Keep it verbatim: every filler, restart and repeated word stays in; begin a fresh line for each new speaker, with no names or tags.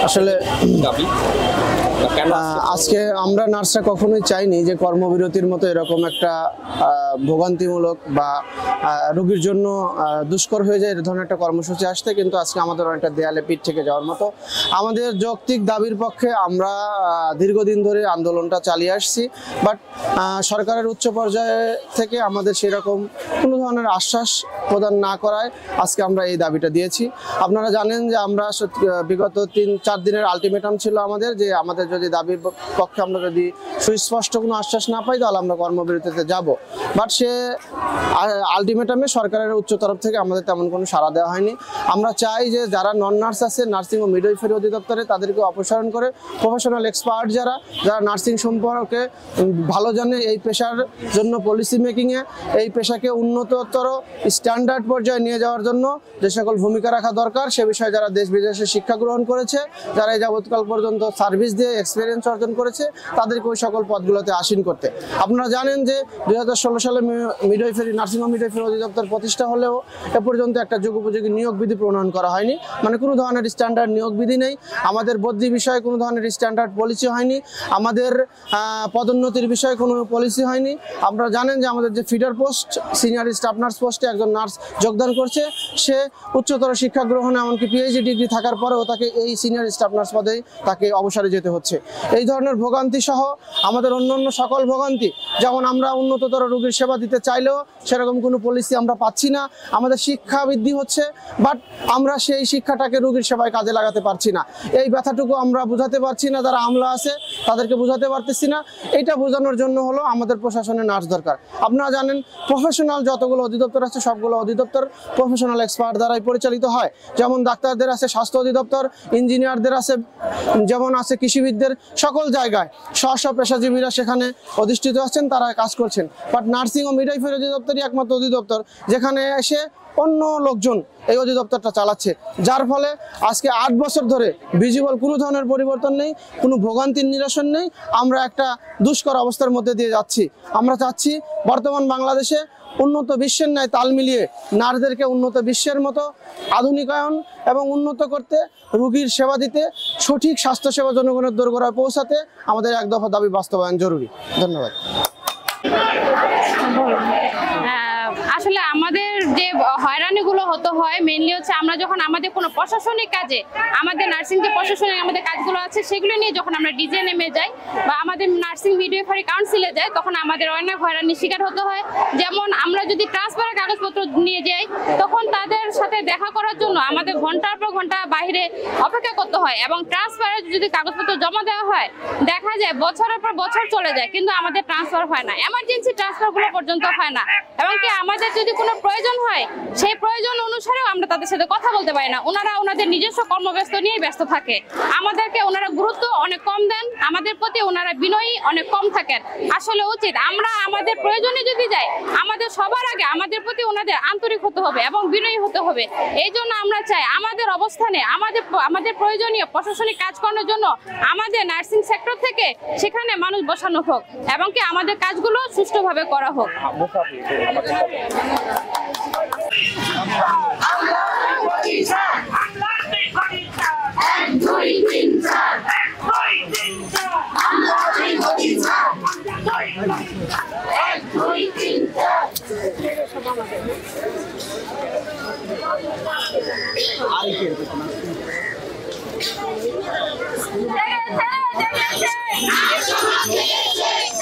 আসলে আজকে আমরা নার্সরা কখনোই চাইনি যে কর্মবিরতির মতো এরকম একটা ভোগান্তিমূলক বা রোগীর জন্য দুষ্কর হয়ে যায় এ ধরনের একটা কর্মসূচি আসতে, কিন্তু আজকে আমাদের অনেকটা দেয়ালে পিঠ থেকে যাওয়ার মতো। আমাদের যৌক্তিক দাবির পক্ষে আমরা দীর্ঘদিন ধরে আন্দোলনটা চালিয়ে আসছি, বাট সরকারের উচ্চ পর্যায়ে থেকে আমাদের সেরকম কোনো ধরনের আশ্বাস প্রদান না করায় আজকে আমরা এই দাবিটা দিয়েছি। আপনারা জানেন যে আমরা বিগত তিন চার দিনের আলটিমেটাম ছিল আমাদের, যে আমাদের যদি দাবির পক্ষে আমরা যদি সুস্পষ্ট কোনো আশ্বাস না পাই তাহলে আমরা কর্মবিরতিতে যাব। বাট সে আলটিমেটামে সরকারের উচ্চ তরফ থেকে আমাদের তেমন কোনো সাড়া দেওয়া হয়নি। আমরা চাই যে যারা নন নার্স আছে নার্সিং ও মিডওয়াইফারি অধিদপ্তরে তাদেরকে অপসারণ করে প্রফেশনাল এক্সপার্ট যারা যারা নার্সিং সম্পর্কে ভালো জানে, এই পেশার জন্য পলিসি মেকিংয়ে এই পেশাকে উন্নততর স্ট্যান্ডার্ড পর্যায়ে নিয়ে যাওয়ার জন্য যে সকল ভূমিকা রাখা দরকার সে বিষয়ে যারা দেশ বিদেশে শিক্ষা গ্রহণ করেছে, যারা এই যাবৎকাল পর্যন্ত সার্ভিস দিয়ে এক্সপিরিয়েন্স অর্জন করেছে তাদেরকে ওই সকল পদগুলোতে আসীন করতে। আপনারা জানেন যে দুই হাজার ষোলো সালে মিডওয়াইফারি নার্সিং ও মিডওয়াইফারি অধিদপ্তর প্রতিষ্ঠা হলেও এ পর্যন্ত একটা যুগোপযোগী নিয়োগ বিধি প্রণয়ন করা হয়নি, মানে কোনো ধরনের স্ট্যান্ডার্ড নিয়োগ বিধি নেই। আমাদের বদলি বিষয়ে কোনো ধরনের স্ট্যান্ডার্ড পলিসি হয়নি, আমাদের পদোন্নতির বিষয়ে কোনো পলিসি হয়নি। আপনারা জানেন যে আমাদের যে feeder post senior staff nurse পোস্টে একজন নার্স যোগদান করছে, সে উচ্চতর শিক্ষা গ্রহণে এমনকি পিএইচডি ডিগ্রি থাকার পরেও তাকে এই সিনিয়র স্টাফ নার্স পদেই তাকে অবসরে যেতে হচ্ছে। এই ধরনের ভোগান্তি সহ আমাদের অন্য অন্য সকল ভোগান্তি, যেমন আমরা উন্নততর রোগীর সেবা দিতে চাইলেও সেরকম কোনো পলিসি আমরা পাচ্ছি না। আমাদের শিক্ষা বৃদ্ধি হচ্ছে, বাট আমরা সেই শিক্ষাটাকে রোগীর সেবায় কাজে লাগাতে পারছি না। এই ব্যথাটুকু আমরা বোঝাতে পারছি না, যারা আমলা আছে তাদেরকে বোঝাতে পারতেছি না। এইটা বোঝানোর জন্য হলো আমাদের প্রশাসনের নার্স দরকার। আপনারা জানেন প্রফেশনাল যতগুলো অধিদপ্তর আছে সবগুলো অধিদপ্তর প্রফেশনাল এক্সপার্ট দ্বারাই পরিচালিত হয়। যেমন ডাক্তারদের আছে স্বাস্থ্য অধিদপ্তর, ইঞ্জিনিয়ারদের আছে, যেমন আছে কৃষিবিদদের, সকল জায়গায় স্ব স্ব পেশাজীবীরা সেখানে অধিষ্ঠিত আছেন, তারা কাজ করছেন। বাট নার্সিং ও মিডওয়াইফারি অধিদপ্তরই একমাত্র অধিদপ্তর যেখানে এসে অন্য লোকজন এই অধিদপ্তরটা চালাচ্ছে, যার ফলে আজকে আট বছর ধরে ভিজিবল কোনো ধরনের পরিবর্তন নেই, কোনো ভোগান্তির নিরসন নেই। আমরা একটা দুষ্কর অবস্থার মধ্যে দিয়ে যাচ্ছি। আমরা চাচ্ছি বর্তমান বাংলাদেশে উন্নত বিশ্বের ন্যায় তাল মিলিয়ে নার্সদেরকে উন্নত বিশ্বের মতো আধুনিকায়ন এবং উন্নত করতে, রোগীর সেবা দিতে, সঠিক স্বাস্থ্যসেবা জনগণের দোরগোড়ায় পৌঁছাতে আমাদের এক দফা দাবি বাস্তবায়ন জরুরি। ধন্যবাদ।
আসলে আমাদের যে হয়রানিগুলো হতে হয় মেইনলি হচ্ছে আমরা যখন আমাদের কোনো প্রশাসনিক কাজে, আমাদের নার্সিং যে প্রশাসনিক আমাদের কাজগুলো আছে সেগুলো নিয়ে যখন আমরা ডিজিএনএমে যাই বা আমাদের নার্সিং মিডওয়াইফারি কাউন্সিলে যাই, তখন আমাদের অনেক হয়রানির শিকার হতে হয়। যেমন আমরা যদি ট্রান্সফারের কাগজপত্র নিয়ে যাই তখন তাদের সাথে দেখা করার জন্য আমাদের ঘন্টার পর ঘন্টা বাইরে অপেক্ষা করতে হয়, এবং ট্রান্সফারের যদি কাগজপত্র জমা দেওয়া হয় দেখা যায় বছরের পর বছর চলে যায় কিন্তু আমাদের ট্রান্সফার হয় না, এমার্জেন্সি ট্রান্সফারগুলো পর্যন্ত হয় না। এমনকি আমাদের যদি কোনো প্রয়োজন হয় সেই প্রয়োজন অনুসারেও আমরা তাদের সাথে কথা বলতে পারি না, ওনারা ওনাদের নিজস্ব কর্মব্যস্ত নিয়েই ব্যস্ত থাকে। আমাদেরকে ওনারা গুরুত্ব অনেক কম দেন, আমাদের প্রতি ওনারা বিনয়ী অনেক কম থাকেন। আসলে উচিত আমরা আমাদের প্রয়োজনে যদি যাই আমাদের সবার আগে আমাদের প্রতি ওনাদের আন্তরিক হতে হবে এবং বিনয়ী হতে হবে। এই জন্য আমরা চাই আমাদের অবস্থানে আমাদের আমাদের প্রয়োজনীয় প্রশাসনিক কাজ করানোর জন্য আমাদের নার্সিং সেক্টর থেকে সেখানে মানুষ বসানো হোক এবং কি আমাদের কাজগুলো সুষ্ঠুভাবে করা হোক।
আর